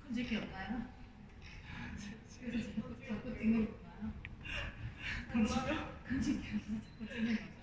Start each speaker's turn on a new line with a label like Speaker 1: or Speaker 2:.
Speaker 1: 간직이 없나요? 그래서 자꾸 찍는 건가요? 간직이 없어서 자꾸 찍는 거죠.